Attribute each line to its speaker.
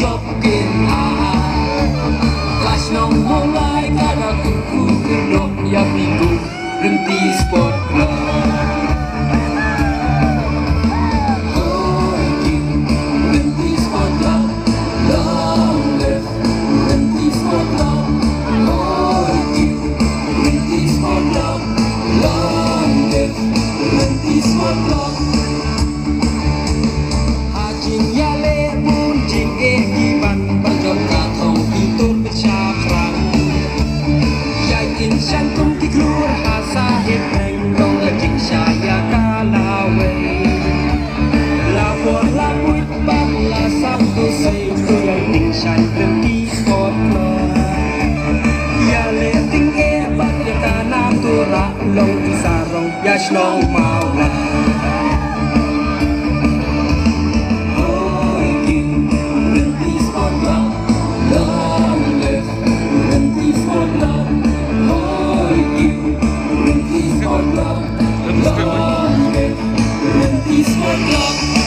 Speaker 1: blokin Kelas nong mulai kada kuku kedok ya minggu berhenti sport club berhenti sport club long live berhenti sport club berhenti sport club long live berhenti sport club Shantung ki keluar hasa hit nong lejing saya kalawe lapor bangla sabtu seitu yang ting shan berhenti sport club ya leting bat ya tanam turak long di sarong ya shlong maula berhenti sport club long live berhenti sport club berhenti sport club